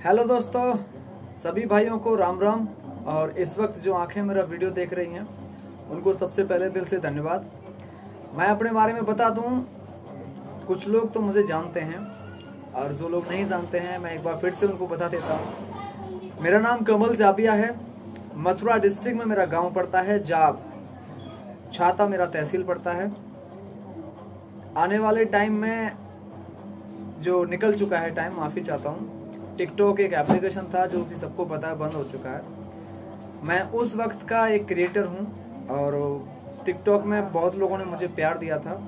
Hello दोस्तों, सभी भाइयों को राम राम। और इस वक्त जो आंखें मेरा वीडियो देख रही हैं उनको सबसे पहले दिल से धन्यवाद। मैं अपने बारे में बता दूं, कुछ लोग तो मुझे जानते हैं और जो लोग नहीं जानते हैं मैं एक बार फिर से उनको बता देता हूं। मेरा नाम कमल जाबिया है। मथुरा डिस्ट्रिक्ट में मेरा गांव पड़ता है जाब, छाता मेरा तहसील पड़ता है। आने वाले टाइम में जो निकल चुका है टाइम, माफ़ी चाहता हूँ, टिकटॉक एक एप्लीकेशन था जो कि सबको पता है बंद हो चुका है। मैं उस वक्त का एक क्रिएटर हूँ और टिकटॉक में बहुत लोगों ने मुझे प्यार दिया था।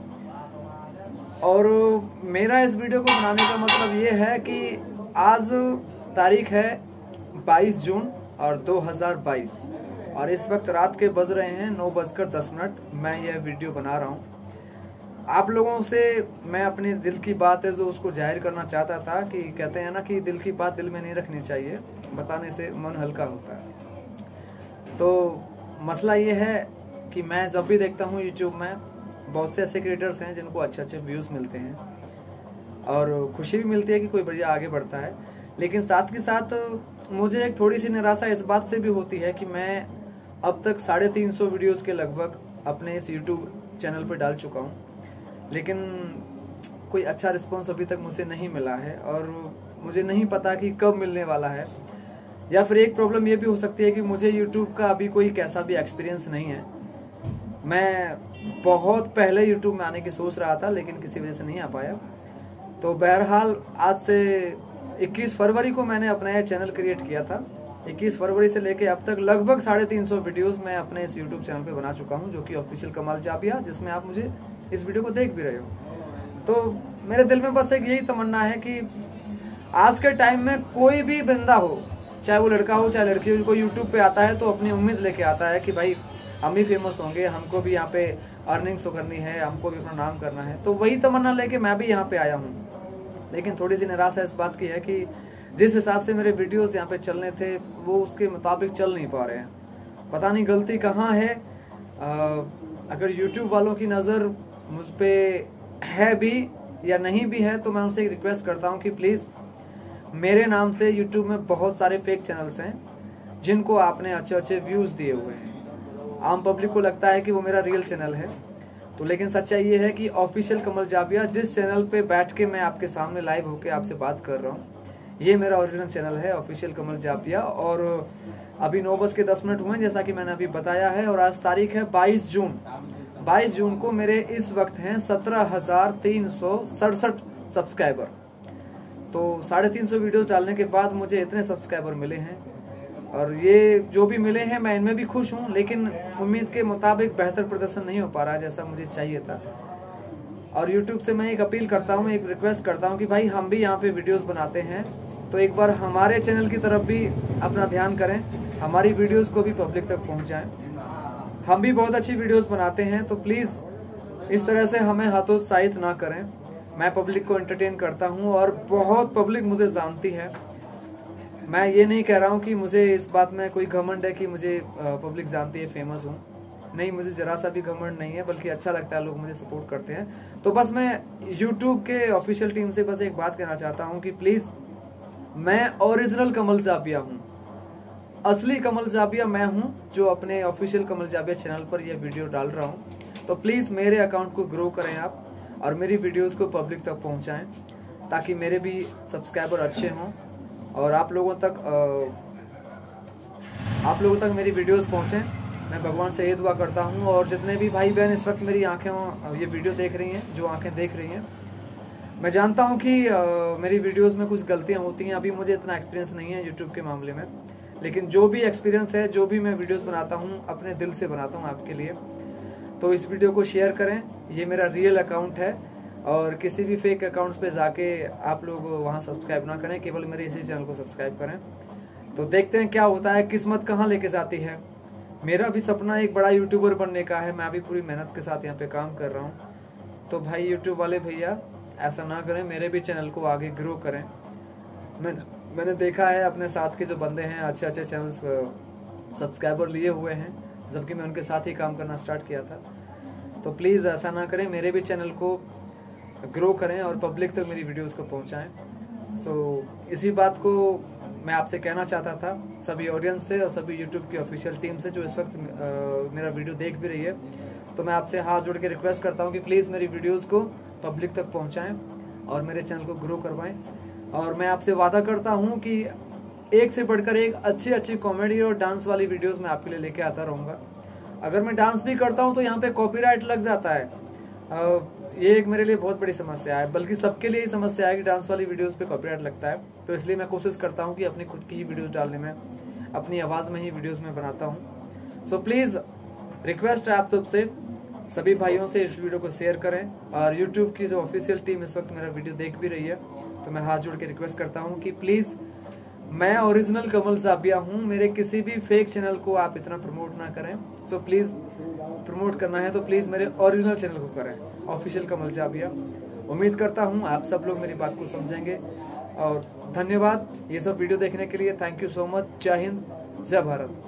और मेरा इस वीडियो को बनाने का मतलब ये है कि आज तारीख है 22 जून और 2022 और इस वक्त रात के बज रहे हैं 9:10। मैं यह वीडियो बना रहा हूँ। आप लोगों से मैं अपने दिल की बात है जो उसको जाहिर करना चाहता था कि कहते हैं ना कि दिल की बात दिल में नहीं रखनी चाहिए, बताने से मन हल्का होता है। तो मसला ये है कि मैं जब भी देखता हूँ यूट्यूब में बहुत से ऐसे क्रिएटर्स हैं जिनको अच्छे अच्छे व्यूज़ मिलते हैं और खुशी भी मिलती है कि कोई बढ़िया आगे बढ़ता है, लेकिन साथ के साथ मुझे एक थोड़ी सी निराशा इस बात से भी होती है कि मैं अब तक 350 वीडियोज़ के लगभग अपने इस यूट्यूब चैनल पर डाल चुका हूँ, लेकिन कोई अच्छा रिस्पॉन्स अभी तक मुझे नहीं मिला है और मुझे नहीं पता कि कब मिलने वाला है। या फिर एक प्रॉब्लम ये भी हो सकती है कि मुझे YouTube का अभी कोई कैसा भी एक्सपीरियंस नहीं है। मैं बहुत पहले YouTube में आने की सोच रहा था लेकिन किसी वजह से नहीं आ पाया। तो बहरहाल आज से 21 फरवरी को मैंने अपना यह चैनल क्रिएट किया था। 21 फरवरी से लेके अब तक लगभग 350 वीडियोज़ मैं अपने इस यूट्यूब चैनल पे बना चुका हूँ, जो कि ऑफिशियल कमल जाबिया, जिसमें आप मुझे इस वीडियो को देख भी रहे हो। तो मेरे दिल में बस एक यही तमन्ना है कि आज के टाइम में कोई भी बंदा हो, चाहे वो लड़का हो चाहे लड़की हो, कोई यूट्यूब पे आता है तो अपनी उम्मीद लेके आता है कि भाई हम भी फेमस होंगे, हमको भी यहाँ पे अर्निंग्स करनी है, हमको भी अपना नाम करना है। तो वही तमन्ना लेके मैं भी यहाँ पे आया हूँ, लेकिन थोड़ी सी निराशा इस बात की है कि जिस हिसाब से मेरे वीडियोस यहाँ पे चलने थे वो उसके मुताबिक चल नहीं पा रहे हैं। पता नहीं गलती कहाँ है। अगर यूट्यूब वालों की नज़र मुझ पे है भी या नहीं भी है तो मैं उनसे एक रिक्वेस्ट करता हूँ कि प्लीज़, मेरे नाम से यूट्यूब में बहुत सारे फेक चैनल्स हैं जिनको आपने अच्छे अच्छे व्यूज़ दिए हुए हैं। आम पब्लिक को लगता है कि वो मेरा रियल चैनल है, तो लेकिन सच्चाई ये है कि ऑफिशियल कमल जाबिया, जिस चैनल पे बैठ के मैं आपके सामने लाइव होके आपसे बात कर रहा हूँ, ये मेरा ओरिजिनल चैनल है ऑफिशियल कमल जाबिया। और अभी 9:10 हुए जैसा कि मैंने अभी बताया है और आज तारीख है 22 जून। 22 जून को मेरे इस वक्त हैं 17,367 सब्सक्राइबर। तो 350 वीडियोस डालने के बाद मुझे इतने सब्सक्राइबर मिले हैं और ये जो भी मिले हैं मैं इनमें भी खुश हूँ, लेकिन उम्मीद के मुताबिक बेहतर प्रदर्शन नहीं हो पा रहा है जैसा मुझे चाहिए था। और यूट्यूब से मैं एक अपील करता हूँ, एक रिक्वेस्ट करता हूँ कि भाई हम भी यहाँ पे वीडियोस बनाते हैं तो एक बार हमारे चैनल की तरफ भी अपना ध्यान करें, हमारी वीडियोस को भी पब्लिक तक पहुँचाएं। हम भी बहुत अच्छी वीडियोस बनाते हैं, तो प्लीज़ इस तरह से हमें हतोत्साहित ना करें। मैं पब्लिक को एंटरटेन करता हूँ और बहुत पब्लिक मुझे जानती है। मैं ये नहीं कह रहा हूँ कि मुझे इस बात में कोई घमंड है कि मुझे पब्लिक जानती है, फेमस हूँ। नहीं, मुझे जरा सा भी घमंड नहीं है, बल्कि अच्छा लगता है लोग मुझे सपोर्ट करते हैं। तो बस मैं यूट्यूब के ऑफिशियल टीम से बस एक बात कहना चाहता हूँ कि प्लीज़, मैं ओरिजिनल कमल जाबिया हूँ, असली कमल जाबिया मैं हूँ जो अपने ऑफिशियल कमल जाबिया चैनल पर यह वीडियो डाल रहा हूँ। तो प्लीज़ मेरे अकाउंट को ग्रो करें आप और मेरी वीडियोस को पब्लिक तक पहुँचाएं ताकि मेरे भी सब्सक्राइबर अच्छे हों और आप लोगों तक मेरी वीडियोस पहुँचें। मैं भगवान से ये दुआ करता हूँ। और जितने भी भाई बहन इस वक्त मेरी ये वीडियो देख रही हैं, जो आँखें देख रही हैं, मैं जानता हूँ कि मेरी वीडियोस में कुछ गलतियाँ होती हैं। अभी मुझे इतना एक्सपीरियंस नहीं है यूट्यूब के मामले में, लेकिन जो भी एक्सपीरियंस है, जो भी मैं वीडियोस बनाता हूँ अपने दिल से बनाता हूँ आपके लिए। तो इस वीडियो को शेयर करें, ये मेरा रियल अकाउंट है और किसी भी फेक अकाउंट्स पे जाके आप लोग वहाँ सब्सक्राइब ना करें, केवल मेरे इसी चैनल को सब्सक्राइब करें। तो देखते हैं क्या होता है, किस्मत कहाँ लेके जाती है। मेरा भी सपना एक बड़ा यूट्यूबर बनने का है, मैं भी पूरी मेहनत के साथ यहाँ पे काम कर रहा हूँ। तो भाई यूट्यूब वाले भैया ऐसा ना करें, मेरे भी चैनल को आगे ग्रो करें। मैंने देखा है अपने साथ के जो बंदे हैं अच्छे अच्छे चैनल सब्सक्राइबर लिए हुए हैं, जबकि मैं उनके साथ ही काम करना स्टार्ट किया था। तो प्लीज़ ऐसा ना करें, मेरे भी चैनल को ग्रो करें और पब्लिक तक मेरी वीडियोस को पहुंचाएं। इसी बात को मैं आपसे कहना चाहता था, सभी ऑडियंस से और सभी यूट्यूब की ऑफिशियल टीम से जो इस वक्त मेरा वीडियो देख भी रही है, तो मैं आपसे हाथ जोड़ के रिक्वेस्ट करता हूँ कि प्लीज़ मेरी वीडियोस को पब्लिक तक पहुँचाएं और मेरे चैनल को ग्रो करवाएं। और मैं आपसे वादा करता हूँ कि एक से बढ़कर एक अच्छी कॉमेडी और डांस वाली वीडियोस मैं आपके लिए लेके आता रहूँगा। अगर मैं डांस भी करता हूँ तो यहाँ पे कॉपीराइट लग जाता है। ये एक मेरे लिए बहुत बड़ी समस्या है, बल्कि सबके लिए ही समस्या है कि डांस वाली वीडियोस पे कॉपीराइट लगता है। तो इसलिए मैं कोशिश करता हूँ कि अपनी खुद की ही वीडियोस डालने में, अपनी आवाज़ में ही वीडियोस में बनाता हूँ। सो प्लीज़ रिक्वेस्ट है आप सबसे, सभी भाइयों से इस वीडियो को शेयर करें। और यूट्यूब की जो ऑफिशियल टीम इस वक्त मेरा वीडियो देख भी रही है, तो मैं हाथ जोड़ के रिक्वेस्ट करता हूँ कि प्लीज़, मैं ओरिजिनल कमल जाबिया हूँ, मेरे किसी भी फेक चैनल को आप इतना प्रमोट ना करें। सो प्लीज़, प्रमोट करना है तो प्लीज़ मेरे ओरिजिनल चैनल को करें, ऑफिशियल कमल जाबिया। उम्मीद करता हूँ आप सब लोग मेरी बात को समझेंगे। और धन्यवाद ये सब वीडियो देखने के लिए। Thank you so much. जय हिंद, जय भारत।